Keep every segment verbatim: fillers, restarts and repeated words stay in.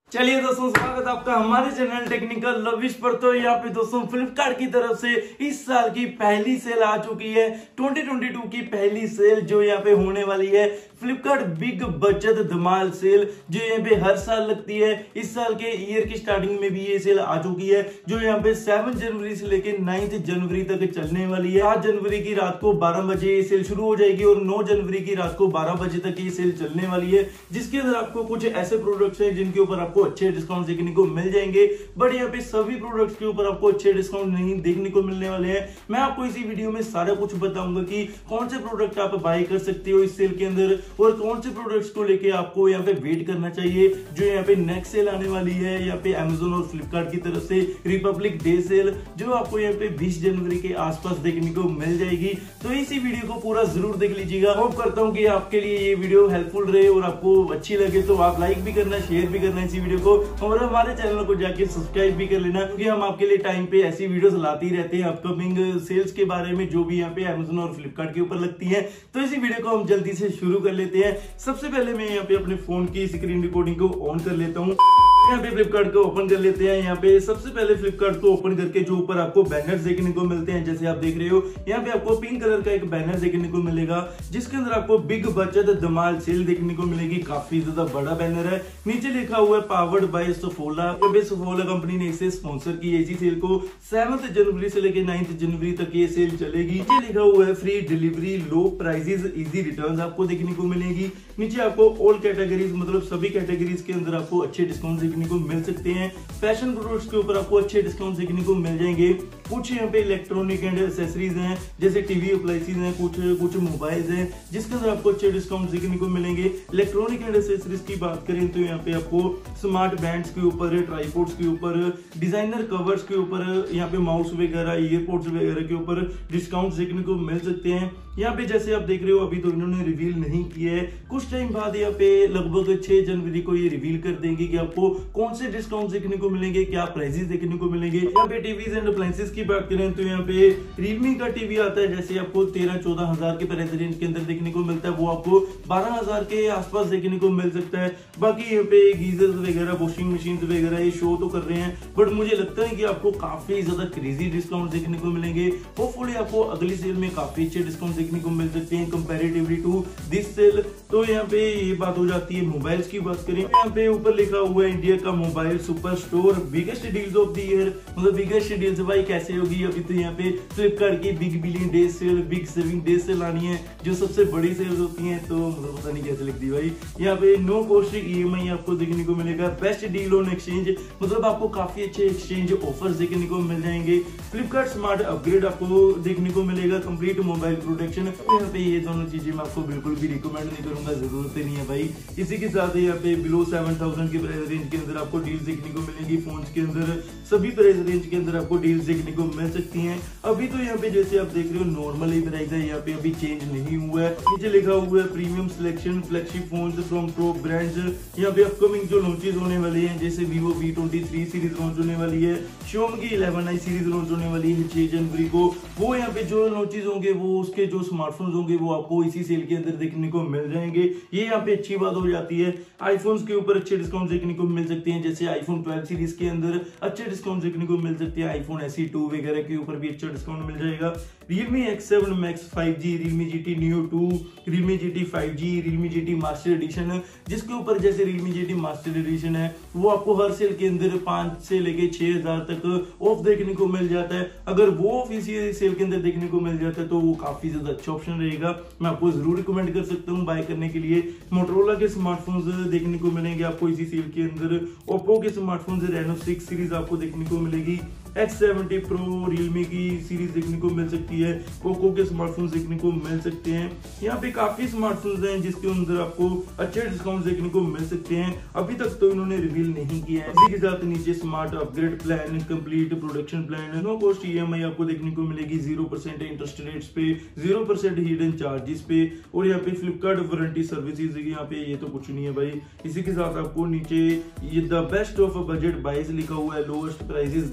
चलिए दोस्तों, स्वागत है आपका हमारे चैनल टेक्निकल लविश पर। तो यहाँ पे दोस्तों फ्लिपकार्ट की तरफ से इस साल की पहली सेल आ चुकी है। दो हज़ार बाईस की पहली सेल जो यहाँ पे होने वाली है, फ्लिपकार्ट बिग बचत धमाल सेल, जो यहाँ पे हर साल लगती है। इस साल के ईयर की स्टार्टिंग में भी ये सेल आ चुकी है, जो यहाँ पे सात जनवरी से लेकर नौ जनवरी तक चलने वाली है। आठ जनवरी की रात को बारह बजे ये सेल शुरू हो जाएगी और नौ जनवरी की रात को बारह बजे तक ये सेल चलने वाली है, जिसके अंदर आपको कुछ ऐसे प्रोडक्ट्स हैं जिनके ऊपर आपको अच्छे डिस्काउंट देखने को मिल जाएंगे। बट यहाँ पे सभी प्रोडक्ट्स के ऊपर आपको अच्छे डिस्काउंट नहीं देखने को मिलने वाले हैं। मैं आपको इसी वीडियो में सारा कुछ बताऊंगा कि कौन से प्रोडक्ट आप बाय कर सकते हो इस सेल के अंदर और कौन से प्रोडक्ट्स को लेके आपको यहाँ पे वेट करना चाहिए, जो यहाँ पे नेक्स्ट सेल आने वाली है यहाँ पे अमेजोन और फ्लिपकार्ट की तरफ से रिपब्लिक डे सेल, जो आपको यहाँ पे बीस जनवरी के आसपास देखने को मिल जाएगी। तो इसी वीडियो को पूरा जरूर देख लीजिएगा। होप करता हूँ कि आपके लिए ये वीडियो हेल्पफुल रहे और आपको अच्छी लगे तो आप लाइक भी करना, शेयर भी करना इसी वीडियो को, और हमारे चैनल को जाके सब्सक्राइब भी कर लेना, क्योंकि हम आपके लिए टाइम पे ऐसी वीडियोस लाते ही रहते हैं अपकमिंग सेल्स के बारे में, जो भी यहाँ पे अमेजोन और फ्लिपकार्ट के ऊपर लगती है। तो इसी वीडियो को हम जल्दी से शुरू कर लेते हैं। सबसे पहले मैं यहाँ पे अपने फोन की स्क्रीन रिकॉर्डिंग को ऑन कर लेता हूँ। यहाँ पे फ्लिपकार्ट को ओपन कर लेते हैं। यहाँ पे सबसे पहले फ्लिपकार्ट को ओपन करके जो ऊपर आपको बैनर्स देखने को मिलते हैं, जैसे आप देख रहे हो यहाँ पे आपको पिंक कलर का एक बैनर देखने को मिलेगा, जिसके अंदर आपको बिग बचत धमाल सेल देखने को मिलेगी। काफी ज्यादा बड़ा बैनर है। नीचे लिखा हुआ है powered by Saffola. Saffola company ने इसे स्पॉन्सर की है। इसी सेल को सात जनवरी से लेकर नौ जनवरी तक ये सेल चलेगी। नीचे लिखा हुआ है free delivery, low prices, easy returns आपको देखने को मिलेगी। नीचे आपको ऑल कैटेगरीज, मतलब सभी कैटेगरीज के अंदर आपको अच्छे डिस्काउंट देखने को मिल सकते हैं। फैशन प्रोडक्ट्स के ऊपर आपको अच्छे डिस्काउंट देखने को मिल जाएंगे। कुछ यहाँ पे इलेक्ट्रॉनिक एंड एक्सेसरीज हैं, जैसे टीवी अप्लायंसेस हैं, कुछ कुछ मोबाइल्स हैं, जिसके अंदर आपको अच्छे डिस्काउंट देखने को मिलेंगे। इलेक्ट्रॉनिक एंड एक्सेसरीज की बात करें तो यहाँ पे आपको स्मार्ट बैंड्स के ऊपर, ट्राइपॉड्स के ऊपर, डिजाइनर कवर्स के ऊपर, यहाँ पे माउस वगैरह, ईयरपोड्स वगैरह के ऊपर डिस्काउंट देखने को मिल सकते हैं। यहाँ पे जैसे आप देख रहे हो, अभी तो इन्होंने रिवील नहीं किया है, कुछ टाइम बाद यहाँ पे लगभग छह जनवरी को ये रिवील कर देंगे कि आपको कौन से डिस्काउंट देखने को मिलेंगे, क्या प्राइसेस देखने को मिलेंगे। यहाँ पे टीवीज एंड अप्लायंसेस की बात करें तो यहाँ पे रियलमी का टीवी आता है, जैसे आपको तेरह चौदह हजार के प्राइस रेंज के अंदर देखने को मिलता है, वो आपको बारह हजार के आसपास देखने को मिल सकता है। बाकी यहाँ पे गीजर्स वगैरह, वॉशिंग मशीन वगैरह ये शो तो कर रहे हैं, बट मुझे लगता है कि आपको काफी ज्यादा क्रेजी डिस्काउंट देखने को मिलेंगे। होपफुली आपको अगली सेल में काफी अच्छे डिस्काउंट देखने को मिल सकते हैं कंपैरेटिवली टू दिस सेल। तो यहाँ पे ये बात हो जाती है मोबाइल्स की बात करें। यहाँ पे ऊपर लिखा हुआ है इंडिया का mobile super store biggest deals of the year, मतलब बिगेस्ट डील्स भाई कैसे होगी। अभी तो यहाँ पे फ्लिपकार्ट की big billion day sale, big saving day sale आनी है, जो सबसे बड़ी सेल होती है, तो मतलब पता नहीं कैसे लगती भाई। यहाँ पे no cost E M I आपको देखने को मिलेगा। बेस्ट डील ऑन एक्सचेंज, मतलब आपको काफी अच्छे एक्सचेंज ऑफर्स देखने को मिल जाएंगे। फ्लिपकार्ट स्मार्ट अपग्रेड आपको देखने को मिलेगा, कंप्लीट मोबाइल प्रोटेक्शन। यहाँ पे ये दोनों चीजें मैं आपको बिल्कुल भी रिकमेंड नहीं करूंगा, जरूरत नहीं है भाई। इसी के साथ यहाँ पे बिलो सेवन थाउजेंड के प्राइस रेंज के अंदर आपको डील्स देखने को मिलेंगी। फोन के अंदर सभी प्राइस रेंज के अंदर आपको डील्स देखने को मिल सकती हैं। अभी तो यहाँ पे जैसे आप देख रहे हो नॉर्मल ही प्राइस है, यहाँ पे अभी चेंज नहीं हुआ है। नीचे लिखा हुआ है premium selection flagship phone from top brands. यहाँ पे अपकमिंग जो लॉन्चेस होने वाले हैं, जैसे Vivo V twenty three series launch होने वाली है, Xiaomi की इलेवन आई सीरीज लॉन्च होने वाली है छह जनवरी को। वो यहाँ पे जो लॉन्चेस होंगे, वो उसके जो स्मार्टफोन्स होंगे, वो आपको इसी सेल के अंदर देखने को मिल जाएंगे। ये यहाँ पे अच्छी बात हो जाती है। आईफोन्स के ऊपर अच्छे डिस्काउंट देखने को मिल सकते हैं, जैसे आईफोन ट्वेल्व सीरीज के अंदर अच्छे डिस्काउंट देखने को मिल सकते हैं। आईफोन एस ई टू वगैरह के ऊपर भी अच्छा डिस्काउंट मिल जाएगा। Realme X seven Max five G, Realme G T Neo two, Realme G T five G, Realme G T master edition, जिसके ऊपर जैसे Realme G T master edition है, वो आपको हर सेल के अंदर पांच से लेके छह हजार तक ऑफ देखने को मिल जाता है। अगर वो ऑफ इसी सेल के अंदर देखने को मिल जाता है तो वो काफी ज्यादा अच्छा ऑप्शन रहेगा। मैं आपको जरूर रिकमेंड कर सकता हूँ बाय करने के लिए। मोटरोला के स्मार्टफोन्स देखने को मिलेंगे आपको इसी सेल के अंदर। ओप्पो के स्मार्टफोन्स रेनो सिक्स सीरीज आपको देखने को मिलेगी। एक्स सेवेंटी प्रो रियलमी की सीरीज देखने को मिल सकती है। पोको के स्मार्टफोन्स देखने को मिल सकते हैं। यहाँ पे काफी स्मार्टफोन्स हैं जिसके अंदर आपको अच्छे डिस्काउंट देखने को मिल सकते हैं। अभी तक तो इन्होंने रिवील नहीं किया है। इसी के साथ नीचे smart upgrade plan, complete production plan, no cost E M I आपको देखने को मिलेगी जीरो परसेंट इंटरेस्ट रेट्स पे, जीरो परसेंट हिडन चार्जेस पे, और यहाँ पे फ्लिपकार्ट वारंटी सर्विसेज, यहाँ पे ये तो कुछ नहीं है भाई। इसी के साथ आपको नीचे ये the best of budget buys लिखा हुआ है, लोएस्ट प्राइसेस गारंटेड।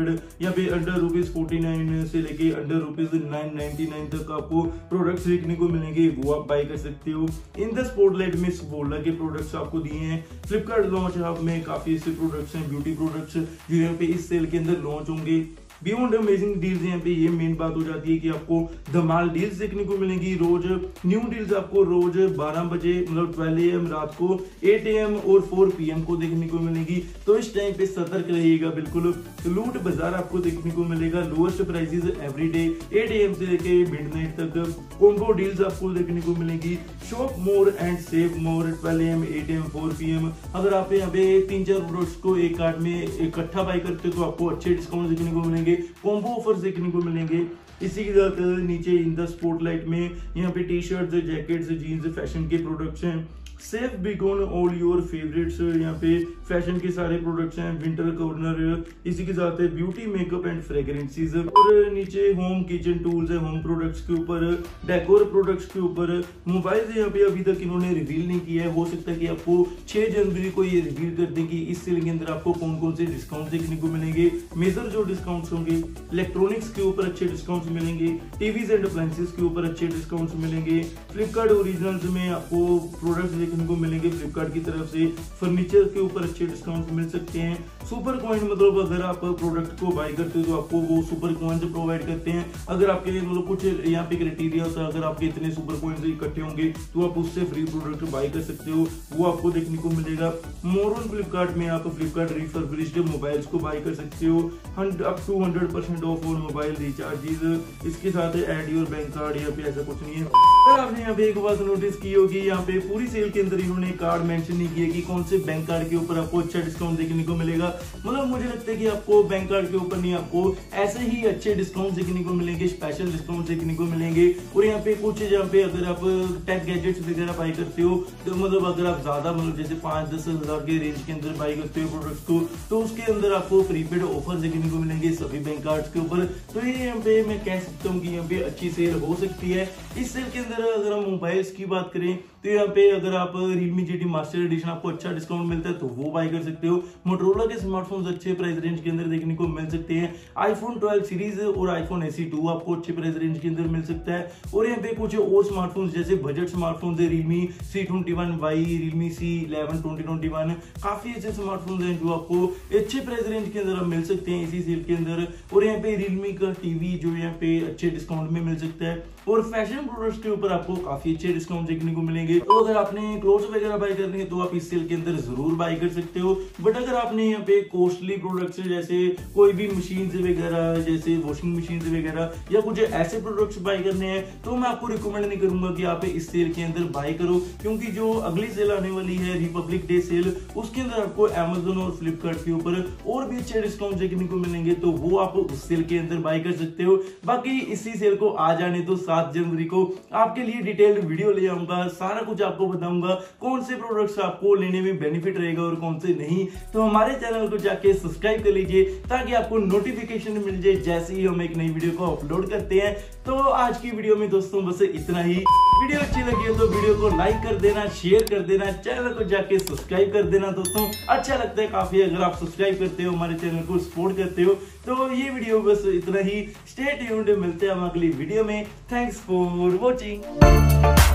फ्लिपकार्ट यहाँ पे अंडर रुपीज फोर्टी नाइन से लेके under rupees nine ninety nine तक आपको प्रोडक्ट्स देखने को मिलेंगे, वो आप बाय कर सकते हो। इन द स्पॉटलाइट में बोला के प्रोडक्ट्स आपको दिए हैं। फ्लिपकार्ट लॉन्च हब में काफी ऐसे प्रोडक्ट्स हैं, ब्यूटी प्रोडक्ट्स जो यहाँ पे इस सेल के अंदर लॉन्च होंगे। बियॉन्ड अमेजिंग डील्स यहाँ पे ये मेन बात हो जाती है कि आपको धमाल डील्स देखने को मिलेंगी रोज। न्यू डील्स आपको रोज बारह बजे मतलब ट्वेल्व ए एम रात को, एट ए एम और फोर पी एम को देखने को मिलेगी। तो इस टाइम पे सतर्क रहिएगा बिल्कुल। लूट बाजार आपको देखने को मिलेगा, lowest prices every day eight A M से लेके मिडनाइट तक। कॉम्बो डील्स आपको देखने को मिलेगी। Shop more and save more twelve A M, eight A M, four P M. अगर आप यहाँ पे तीन चार प्रोडक्ट्स को एक कार्ड में इकट्ठा बाय करते हो तो आपको अच्छे डिस्काउंट देखने को मिलेंगे, कॉम्बो ऑफर्स देखने को मिलेंगे। इसी के साथ नीचे इन द स्पॉटलाइट में यहाँ पे T shirts, jackets, jeans, fashion के प्रोडक्ट्स हैं। Save big on all your favourites, यहाँ पे फैशन के सारे प्रोडक्ट्स हैं। विंटर कॉर्नर, इसी के साथ है ब्यूटी, मेकअप एंड फ्रेग्रेंसेस। और नीचे होम किचन टूल्स है, होम प्रोडक्ट्स के ऊपर, डेकोर प्रोडक्ट्स के ऊपर। मोबाइल यहाँ पे अभी तक इन्होंने रिवील नहीं किया है, हो सकता है कि आपको छह जनवरी को ये रिवील कर दें कि इस सेल के अंदर आपको कौन कौन से डिस्काउंट देखने को मिलेंगे। मेजर जो डिस्काउंट्स होंगे, इलेक्ट्रॉनिक्स के ऊपर अच्छे डिस्काउंट्स मिलेंगे, टीवीज एंड अप्लायंसेस के ऊपर अच्छे डिस्काउंट्स मिलेंगे। फ्लिपकार्ट ओरिजिनल्स में आपको प्रोडक्ट्स देखने को मिलेंगे फ्लिपकार्ट की तरफ से। फर्नीचर के ऊपर अच्छे डिस्काउंट मिल सकते हैं। सुपर कॉइन मतलब अगर आप प्रोडक्ट को बाय करते हो तो आपको वो सुपर कॉइन्स प्रोवाइड करते हैं। अगर आपके मतलब कुछ यहाँ पे क्राइटेरिया होता है, अगर आपके इतने सुपर कॉइन्स इकट्ठे होंगे तो आप उससे फ्री प्रोडक्ट बाय कर सकते हो, वो आपको देखने को मिलेगा। मोर ऑन फ्लिपकार्ट में आप फ्लिपकार्ट रिफर्बिश्ड मोबाइल्स को बाय कर सकते हो, up to hundred percent off on mobile recharges. इसके साथ एड योर बैंक कार्ड, यहाँ पे ऐसा कुछ नहीं है। अगर आपने यहाँ पे एक बात नोटिस की होगी, यहाँ पे पूरी सेल के अंदर इन्होंने कार्ड मेंशन नहीं किया कि कौन से बैंक कार्ड के ऊपर आपको अच्छा डिस्काउंट देखने को मिलेगा। मतलब मुझे लगता है कि आपको बैंक कार्ड के ऊपर नहीं, आपको ऐसे ही अच्छे डिस्काउंट देखने को मिलेंगे, स्पेशल डिस्काउंट देखने को मिलेंगे। और यहाँ पे कुछ यहाँ पे अगर आप टेक गैजेट्स वगैरह बाय करते हो तो मतलब अगर आप ज्यादा मतलब जैसे पांच दस हजार के रेंज के अंदर बाय करते हो प्रोडक्ट्स को, तो उसके अंदर आपको प्रीपेड ऑफर देखने को मिलेंगे सभी बैंक कार्ड के ऊपर। तो ये यहाँ पे मैं कह सकता हूँ कि यहाँ पे अच्छी सेल हो सकती है। इस सेल के अंदर अगर हम मोबाइल्स की बात करें तो यहाँ पे अगर आप Realme G T master edition आपको अच्छा डिस्काउंट मिलता है तो वो बाय कर सकते हो। मोटरोला के स्मार्टफोन्स अच्छे प्राइस रेंज के अंदर देखने को मिल सकते हैं। आईफोन ट्वेल्व सीरीज और आईफोन एस ई टू आपको अच्छे प्राइस रेंज के अंदर मिल सकता है। और यहाँ पे कुछ और स्मार्टफोन्स जैसे बजट स्मार्टफोन्स है, Realme C twenty one Y, Realme C eleven twenty twenty one, काफी अच्छे स्मार्टफोन्स हैं जो आपको अच्छे प्राइस रेंज के अंदर मिल सकते हैं इसी सेल के अंदर। और यहाँ पे Realme का टीवी जो यहाँ पे अच्छे डिस्काउंट में मिल सकता है। और फैशन प्रोडक्ट्स के ऊपर आपको काफी अच्छे डिस्काउंट देखने को मिलेंगे। तो अगर आपने क्लोथ्स वगैरह बाय करनी है तो आप इस सेल के अंदर जरूर बाय कर सकते हो। बट अगर आपने यहाँ पे कॉस्टली प्रोडक्ट्स जैसे कोई भी मशीन्स वगैरह जैसे वॉशिंग मशीन्स वगैरह या कुछ ऐसे प्रोडक्ट्स बाय करने हैं तो मैं आपको रिकमेंड नहीं करूंगा कि आप इस सेल के अंदर बाय करो, क्योंकि जो अगली सेल आने वाली है रिपब्लिक डे सेल, उसके अंदर आपको अमेजोन और फ्लिपकार्ट के ऊपर और भी अच्छे डिस्काउंट देखने को मिलेंगे, तो वो आप उस सेल के अंदर बाय कर सकते हो। बाकी इसी सेल को आ जाने तो सात जनवरी को आपके लिए डिटेल्ड वीडियो ले आऊंगा, सारा कुछ आपको बताऊंगा कौन से प्रोडक्ट्स आपको लेने में बेनिफिट रहेगा और कौन से नहीं। तो हमारे चैनल को जाके सब्सक्राइब कर लीजिए ताकि आपको नोटिफिकेशन मिल जाए जैसे ही हम एक नई वीडियो को अपलोड करते हैं। तो आज की वीडियो में दोस्तों बस इतना ही। वीडियो अच्छी लगी हो तो वीडियो को लाइक कर देना, शेयर कर देना, चैनल को जाके सब्सक्राइब कर देना। दोस्तों अच्छा लगता है काफी अगर आप सब्सक्राइब करते हो, हमारे चैनल को सपोर्ट करते हो। तो ये वीडियो बस इतना ही। स्टे ट्यून्ड, मिलते हैं हम अगली वीडियो में। Thanks for watching.